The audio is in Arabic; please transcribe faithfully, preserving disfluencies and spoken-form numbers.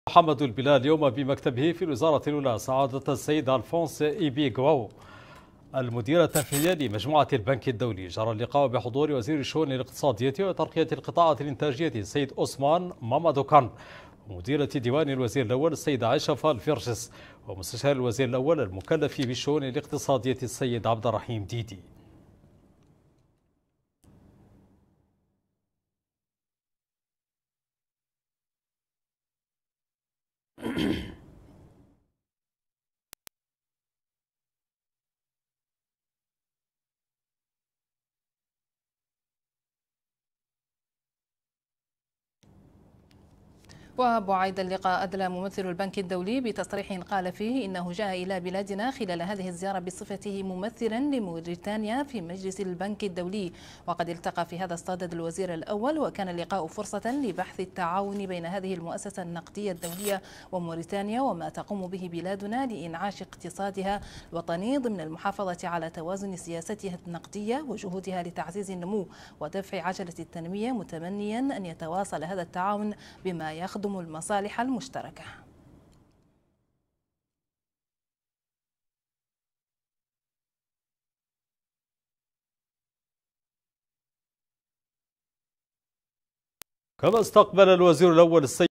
محمد البلال اليوم بمكتبه في الوزارة الأولى سعادة السيد ألفونس إيبي غواو المدير التنفيذي لمجموعة البنك الدولي. جرى اللقاء بحضور وزير الشؤون الاقتصادية وترقية القطاعات الإنتاجية السيد أوسمان مامادوكان، ومديرة ديوان الوزير الأول السيدة عائشة فالفيرشس، ومستشار الوزير الأول المكلف بالشؤون الاقتصادية السيد عبد الرحيم ديدي. وبعد اللقاء أدلى ممثل البنك الدولي بتصريح قال فيه إنه جاء إلى بلادنا خلال هذه الزيارة بصفته ممثلا لموريتانيا في مجلس البنك الدولي، وقد التقى في هذا الصدد الوزير الأول، وكان اللقاء فرصة لبحث التعاون بين هذه المؤسسة النقدية الدولية وموريتانيا وما تقوم به بلادنا لإنعاش اقتصادها الوطني ضمن المحافظة على توازن سياستها النقدية وجهودها لتعزيز النمو ودفع عجلة التنمية، متمنيا أن يتواصل هذا التعاون بما يخدم المصالح المشتركة. كما استقبل الوزير الأول السيد